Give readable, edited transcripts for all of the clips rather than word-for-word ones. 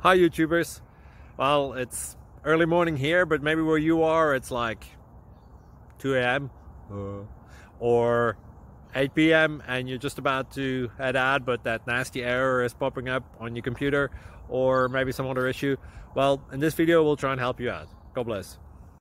Hi YouTubers. Well, it's early morning here, but maybe where you are it's like 2 a.m. or 8 p.m. and you're just about to head out, but that nasty error is popping up on your computer, or maybe some other issue. Well, in this video we'll try and help you out. God bless.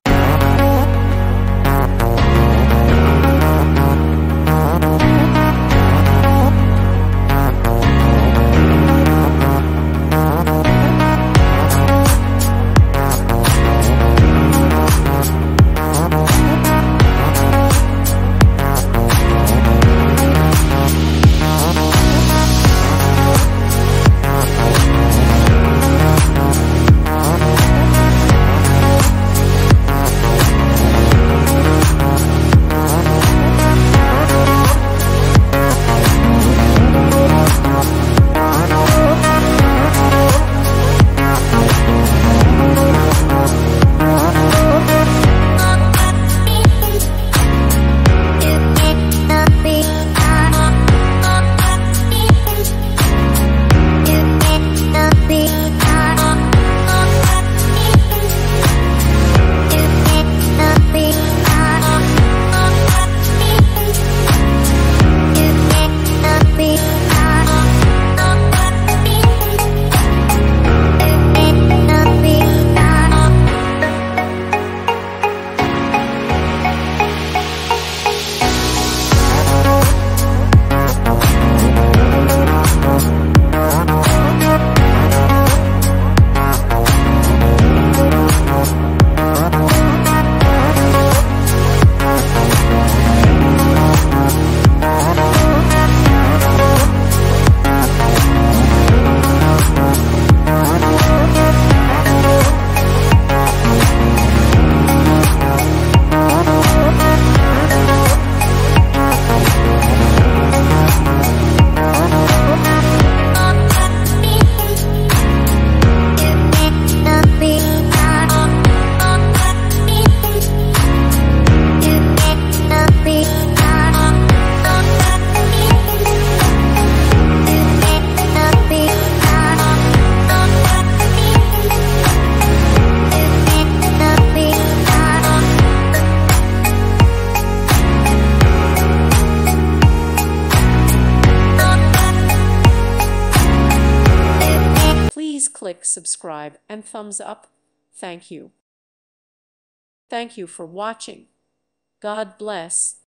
Please click subscribe and thumbs up. Thank you. Thank you for watching. God bless.